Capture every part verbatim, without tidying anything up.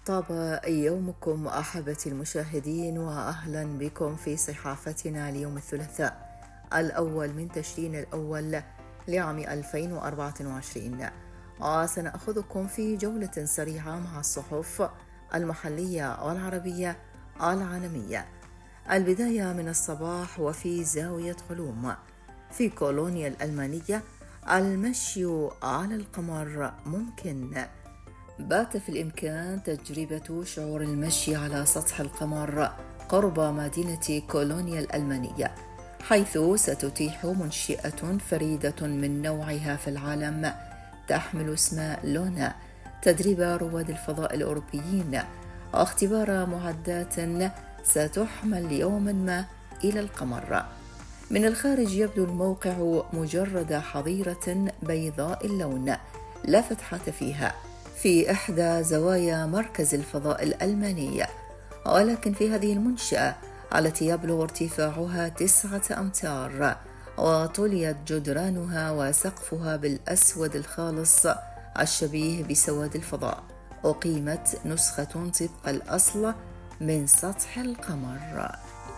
طاب يومكم أحبتي المشاهدين، وأهلا بكم في صحافتنا اليوم الثلاثاء الأول من تشرين الأول لعام ألفين وأربعة وعشرين. وسنأخذكم في جولة سريعة مع الصحف المحلية والعربية العالمية. البداية من الصباح وفي زاوية علوم. في كولونيا الألمانية المشي على القمر ممكن. بات في الإمكان تجربة شعور المشي على سطح القمر قرب مدينة كولونيا الألمانية، حيث ستتيح منشئة فريدة من نوعها في العالم تحمل اسم لونا تدريب رواد الفضاء الأوروبيين واختبار معدات ستحمل يوما ما إلى القمر. من الخارج يبدو الموقع مجرد حظيرة بيضاء اللون لا فتحة فيها في إحدى زوايا مركز الفضاء الألماني، ولكن في هذه المنشأة التي يبلغ ارتفاعها تسعة أمتار وطليت جدرانها وسقفها بالأسود الخالص الشبيه بسواد الفضاء، أقيمت نسخة طبق الأصل من سطح القمر.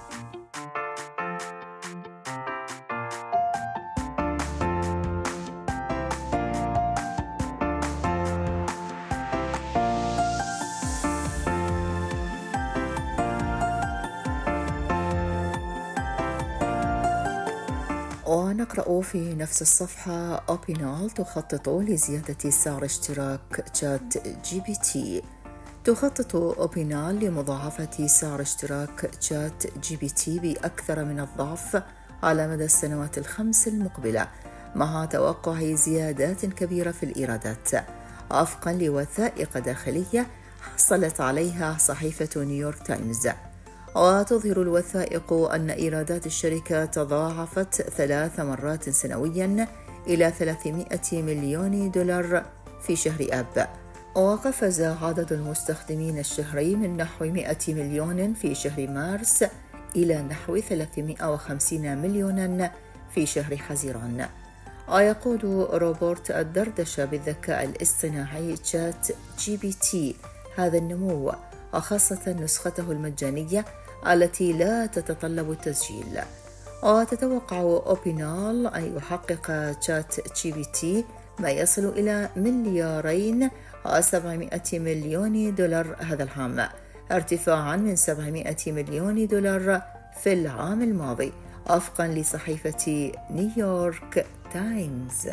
ونقرأ في نفس الصفحة: أوبينال تخطط لزيادة سعر اشتراك تشات جي بي تي. تخطط أوبينال لمضاعفة سعر اشتراك تشات جي بي تي بأكثر من الضعف على مدى السنوات الخمس المقبلة، مع توقع زيادات كبيرة في الإيرادات، وفقا لوثائق داخلية حصلت عليها صحيفة نيويورك تايمز. وتظهر الوثائق أن إيرادات الشركة تضاعفت ثلاث مرات سنويا إلى ثلاثمائة مليون دولار في شهر آب، وقفز عدد المستخدمين الشهري من نحو مائة مليون في شهر مارس إلى نحو ثلاثمائة وخمسين مليون في شهر حزيران. ويقود روبوت الدردشة بالذكاء الاصطناعي تشات جي بي تي هذا النمو، وخاصة نسخته المجانية التي لا تتطلب التسجيل. وتتوقع أوبينال أن يحقق تشات جي بي تي ما يصل إلى مليارين وسبعمائة مليون دولار هذا العام، ارتفاعا من سبعمائة مليون دولار في العام الماضي، وفقا لصحيفة نيويورك تايمز.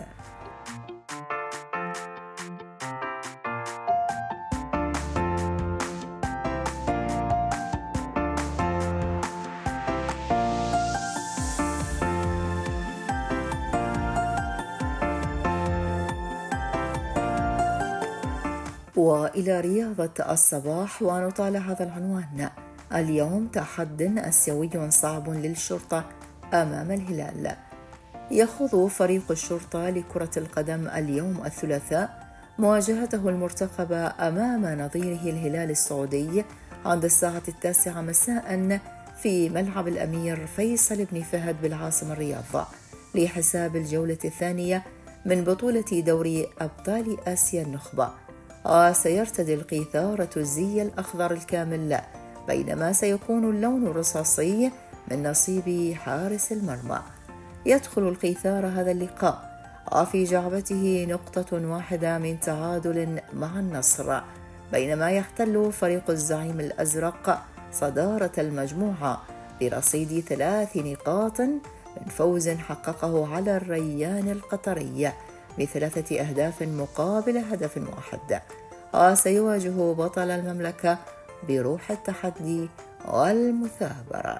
وإلى رياضة الصباح ونطالع هذا العنوان: اليوم تحد آسيوي صعب للشرطة أمام الهلال. يخوض فريق الشرطة لكرة القدم اليوم الثلاثاء مواجهته المرتقبة أمام نظيره الهلال السعودي عند الساعة التاسعة مساء في ملعب الأمير فيصل بن فهد بالعاصمة الرياض، لحساب الجولة الثانية من بطولة دوري أبطال آسيا النخبة. وسيرتدي القيثارة الزي الأخضر الكامل، بينما سيكون اللون الرصاصي من نصيب حارس المرمى. يدخل القيثار هذا اللقاء وفي جعبته نقطة واحدة من تعادل مع النصر، بينما يحتل فريق الزعيم الأزرق صدارة المجموعة برصيد ثلاث نقاط من فوز حققه على الريان القطري بثلاثة أهداف مقابل هدف واحد. وسيواجه بطل المملكة بروح التحدي والمثابرة.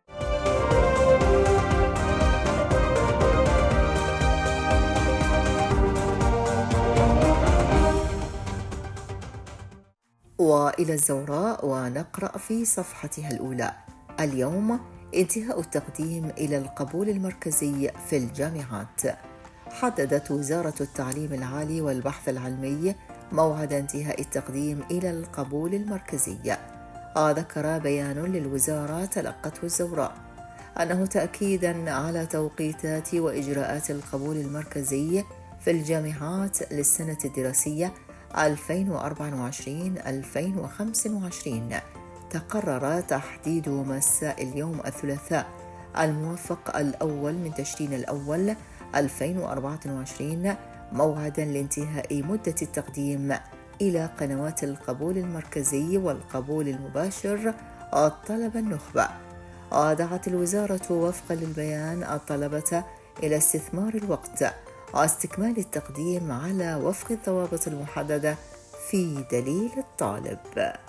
وإلى الزوراء ونقرأ في صفحتها الأولى: اليوم انتهاء التقديم إلى القبول المركزي في الجامعات. حددت وزارة التعليم العالي والبحث العلمي موعد انتهاء التقديم إلى القبول المركزي. وذكر بيان للوزارة تلقته الزوراء أنه تأكيداً على توقيتات وإجراءات القبول المركزي في الجامعات للسنة الدراسية ألفين وأربعة وعشرين ألفين وخمسة وعشرين تقرر تحديد مساء اليوم الثلاثاء الموافق الأول من تشرين الأول ألفين وأربعة وعشرين موعداً لانتهاء مدة التقديم إلى قنوات القبول المركزي والقبول المباشر الطلبة النخبة. ودعت الوزارة وفقاً للبيان الطلبة إلى استثمار الوقت واستكمال التقديم على وفق الضوابط المحددة في دليل الطالب.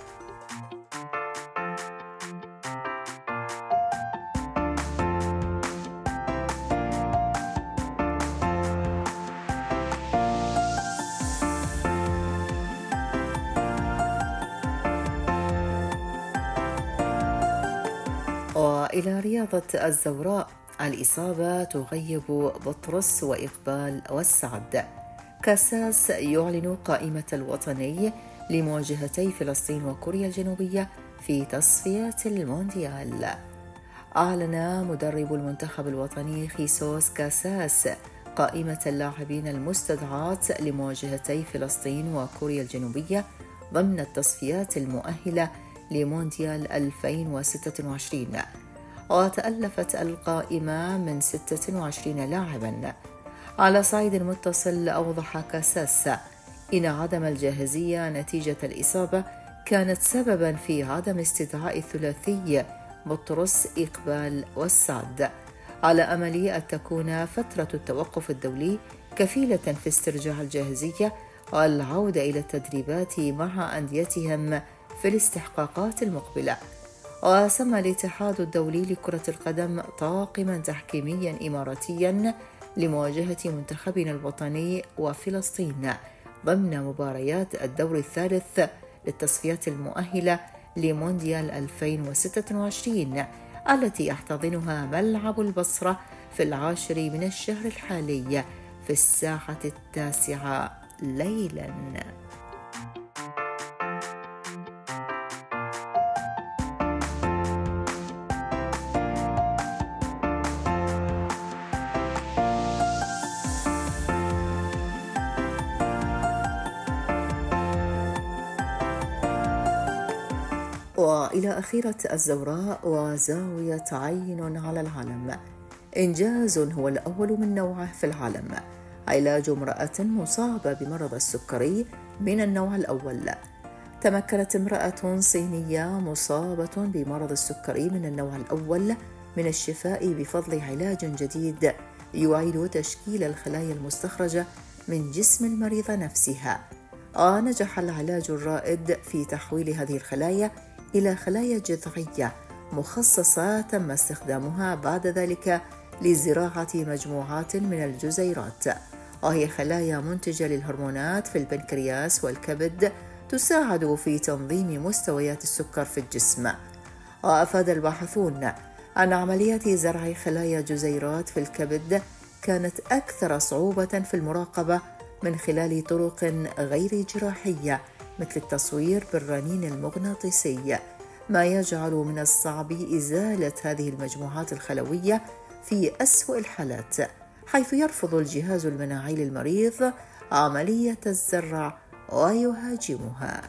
وإلى رياضة الزوراء، الإصابة تغيب بطرس وإقبال والسعد. كاساس يعلن قائمة الوطني لمواجهتي فلسطين وكوريا الجنوبية في تصفيات المونديال. أعلن مدرب المنتخب الوطني خيسوس كاساس قائمة اللاعبين المستدعاة لمواجهتي فلسطين وكوريا الجنوبية ضمن التصفيات المؤهلة لمونديال ألفين وستة وعشرين، وتألفت القائمة من ستة وعشرين لاعباً. على صعيد متصل، أوضح كاساس إن عدم الجاهزية نتيجة الإصابة كانت سبباً في عدم استدعاء الثلاثي بطرس إقبال والسعد، على أمل أن تكون فترة التوقف الدولي كفيلة في استرجاع الجاهزية والعودة إلى التدريبات مع أنديتهم في الاستحقاقات المقبلة. وسمى الاتحاد الدولي لكرة القدم طاقماً تحكيمياً إماراتياً لمواجهة منتخبنا الوطني وفلسطين ضمن مباريات الدور الثالث للتصفيات المؤهلة لمونديال ألفين وستة وعشرين التي يحتضنها ملعب البصرة في العاشر من الشهر الحالي في الساعة التاسعة ليلاً. وإلى أخيرة الزوراء وزاوية عين على العالم. إنجاز هو الأول من نوعه في العالم، علاج امرأة مصابة بمرض السكري من النوع الأول. تمكنت امرأة صينية مصابة بمرض السكري من النوع الأول من الشفاء بفضل علاج جديد يعيد تشكيل الخلايا المستخرجة من جسم المريضة نفسها. ونجح العلاج الرائد في تحويل هذه الخلايا إلى خلايا جذعية مخصصة تم استخدامها بعد ذلك لزراعة مجموعات من الجزيئات، وهي خلايا منتجة للهرمونات في البنكرياس والكبد تساعد في تنظيم مستويات السكر في الجسم. وأفاد الباحثون أن عملية زرع خلايا جزيئات في الكبد كانت أكثر صعوبة في المراقبة من خلال طرق غير جراحية مثل التصوير بالرنين المغناطيسي، ما يجعل من الصعب إزالة هذه المجموعات الخلوية في أسوأ الحالات، حيث يرفض الجهاز المناعي للمريض عملية الزرع ويهاجمها.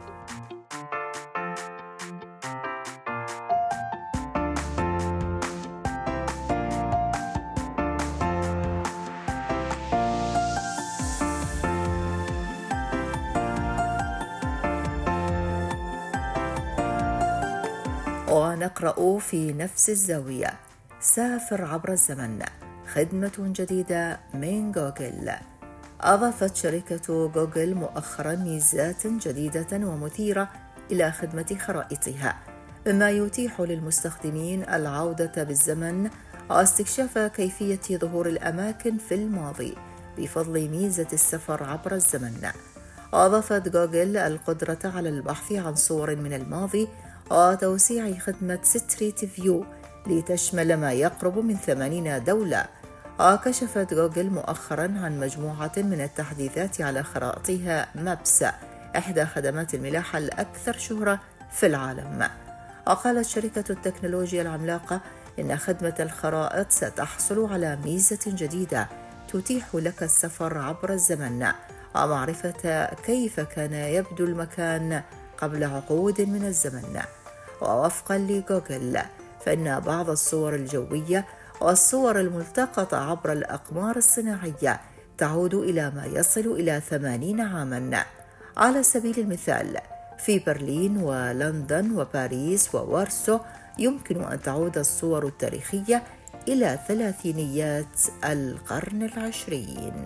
ونقرأ في نفس الزاوية: سافر عبر الزمن، خدمة جديدة من جوجل. أضافت شركة جوجل مؤخرا ميزات جديدة ومثيرة إلى خدمة خرائطها، مما يتيح للمستخدمين العودة بالزمن واستكشاف كيفية ظهور الأماكن في الماضي بفضل ميزة السفر عبر الزمن. وأضافت جوجل القدرة على البحث عن صور من الماضي وتوسيع خدمة ستريت فيو لتشمل ما يقرب من ثمانين دولة. وكشفت جوجل مؤخرا عن مجموعة من التحديثات على خرائطها مابس، إحدى خدمات الملاحة الأكثر شهرة في العالم. وقالت شركة التكنولوجيا العملاقة إن خدمة الخرائط ستحصل على ميزة جديدة تتيح لك السفر عبر الزمن ومعرفة كيف كان يبدو المكان قبل عقود من الزمن. ووفقا لجوجل، فإن بعض الصور الجوية والصور الملتقطة عبر الأقمار الصناعية تعود إلى ما يصل إلى ثمانين عاماً. على سبيل المثال، في برلين ولندن وباريس ووارسو يمكن أن تعود الصور التاريخية إلى ثلاثينيات القرن العشرين.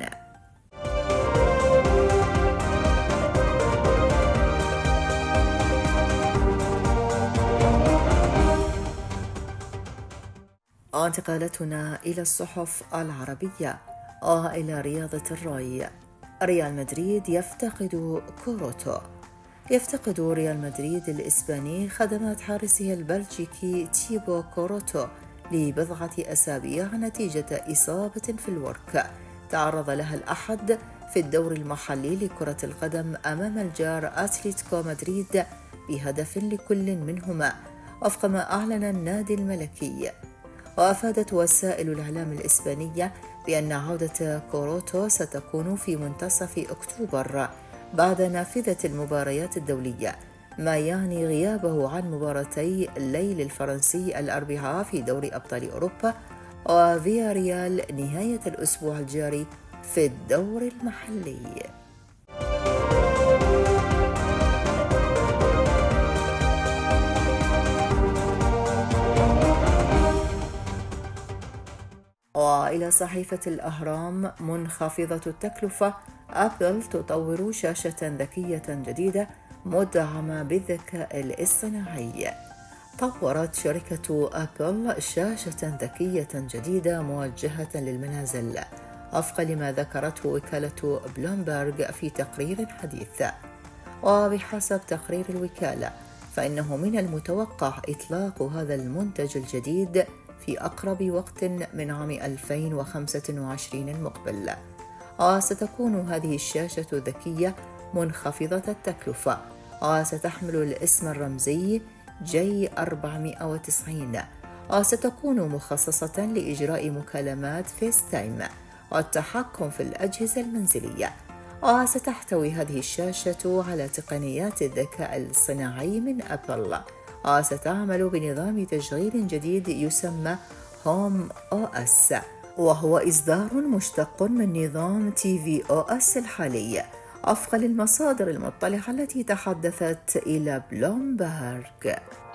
انتقالتنا إلى الصحف العربية وإلى رياضة الري. ريال مدريد يفتقد كوروتو. يفتقد ريال مدريد الإسباني خدمات حارسه البلجيكي تيبو كوروتو لبضعة أسابيع نتيجة إصابة في الورك تعرض لها الأحد في الدور المحلي لكرة القدم أمام الجار أتلتيكو مدريد بهدف لكل منهما، وفق ما أعلن النادي الملكي. وأفادت وسائل الإعلام الإسبانية بأن عودة كوروتو ستكون في منتصف أكتوبر بعد نافذة المباريات الدولية، ما يعني غيابه عن مباراتي الليل الفرنسي الأربعاء في دوري أبطال أوروبا وفيا ريال نهاية الأسبوع الجاري في الدور المحلي. وإلى صحيفة الأهرام. منخفضة التكلفة، أبل تطور شاشة ذكية جديدة مدعمة بالذكاء الاصطناعي. طورت شركة أبل شاشة ذكية جديدة موجهة للمنازل وفقا لما ذكرته وكالة بلومبرغ في تقرير حديث. وبحسب تقرير الوكالة، فإنه من المتوقع إطلاق هذا المنتج الجديد في أقرب وقت من عام ألفين وخمسة وعشرين المقبل. وستكون هذه الشاشة الذكية منخفضة التكلفة، وستحمل الاسم الرمزي جي أربعمائة وتسعين، وستكون مخصصة لإجراء مكالمات فيس تايم والتحكم في الأجهزة المنزلية. وستحتوي هذه الشاشة على تقنيات الذكاء الصناعي من أبل، وستعمل بنظام تشغيل جديد يسمى هوم أو إس، وهو إصدار مشتق من نظام تي في أو إس الحالي وفقا للمصادر المطلعة التي تحدثت إلى بلومبرغ.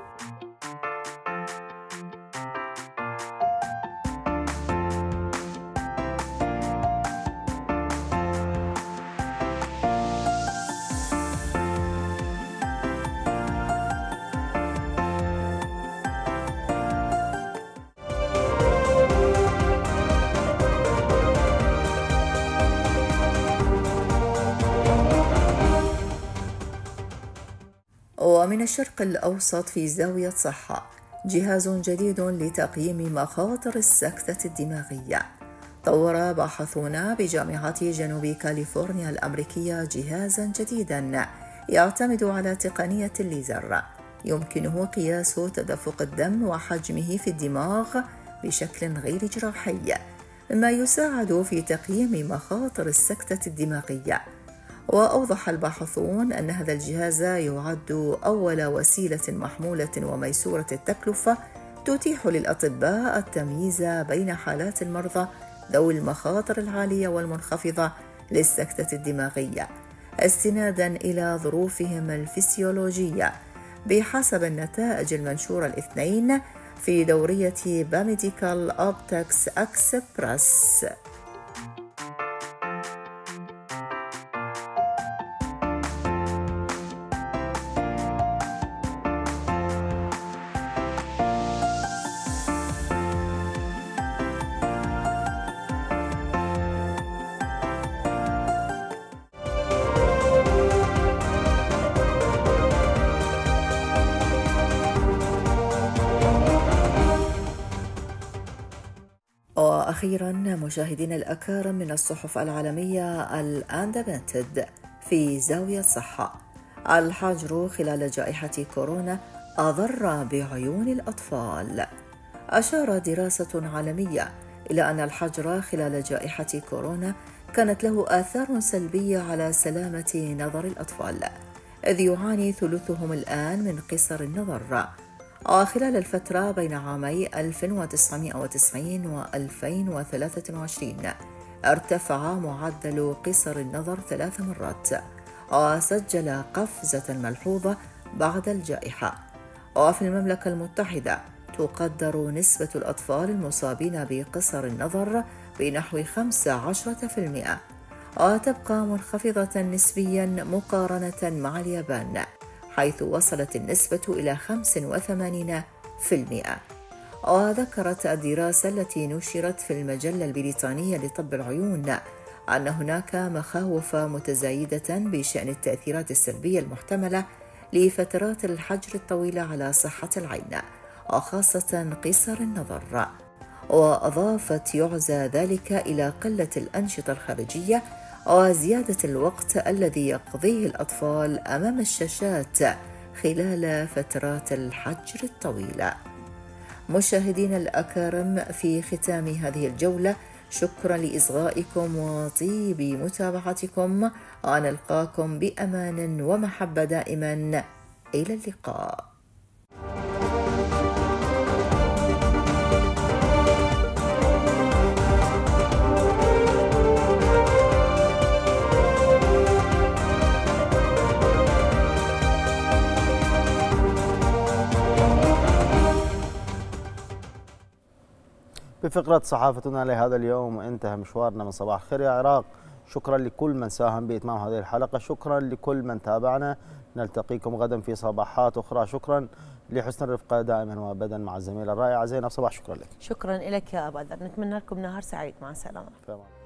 ومن الشرق الأوسط في زاوية صحة، جهاز جديد لتقييم مخاطر السكتة الدماغية. طور باحثون بجامعة جنوب كاليفورنيا الأمريكية جهازا جديدا يعتمد على تقنية الليزر، يمكنه قياس تدفق الدم وحجمه في الدماغ بشكل غير جراحي، مما يساعد في تقييم مخاطر السكتة الدماغية. وأوضح الباحثون أن هذا الجهاز يعد أول وسيلة محمولة وميسورة التكلفة تتيح للأطباء التمييز بين حالات المرضى ذوي المخاطر العالية والمنخفضة للسكتة الدماغية استناداً إلى ظروفهم الفسيولوجية، بحسب النتائج المنشورة الاثنين في دورية باميديكال أوبتكس أكسبرس. وأخيرا مشاهدينا الأكارم، من الصحف العالمية الأندبنتد في زاوية صحة. الحجر خلال جائحة كورونا أضر بعيون الأطفال. أشارت دراسة عالمية إلى أن الحجر خلال جائحة كورونا كانت له آثار سلبية على سلامة نظر الأطفال، إذ يعاني ثلثهم الآن من قصر النظر. وخلال الفترة بين عامي ألف وتسعمائة وتسعين و ألفين وثلاثة وعشرين ارتفع معدل قصر النظر ثلاث مرات، وسجل قفزة ملحوظة بعد الجائحة. وفي المملكة المتحدة تقدر نسبة الأطفال المصابين بقصر النظر بنحو خمسة عشر بالمئة، وتبقى منخفضة نسبياً مقارنة مع اليابان، حيث وصلت النسبة إلى خمسة وثمانين بالمئة. وذكرت الدراسة التي نشرت في المجلة البريطانية لطب العيون أن هناك مخاوف متزايدة بشأن التأثيرات السلبية المحتملة لفترات الحجر الطويلة على صحة العين، وخاصة قصر النظر. وأضافت يعزى ذلك إلى قلة الأنشطة الخارجية وزيادة الوقت الذي يقضيه الأطفال أمام الشاشات خلال فترات الحجر الطويلة. مشاهدينا الأكارم، في ختام هذه الجولة شكرا لإصغائكم وطيب متابعتكم، ونلقاكم بأمان ومحبة دائما. إلى اللقاء. بفقرة صحافتنا لهذا اليوم انتهى مشوارنا من صباح الخير يا عراق. شكرا لكل من ساهم بإتمام هذه الحلقة، شكرا لكل من تابعنا. نلتقيكم غدا في صباحات أخرى. شكرا لحسن الرفقة دائما وأبدا مع الزميلة الرائعة زينب صباح. شكرا لك. شكرا لك يا أبو ذر، نتمنى لكم نهار سعيد. مع السلامة.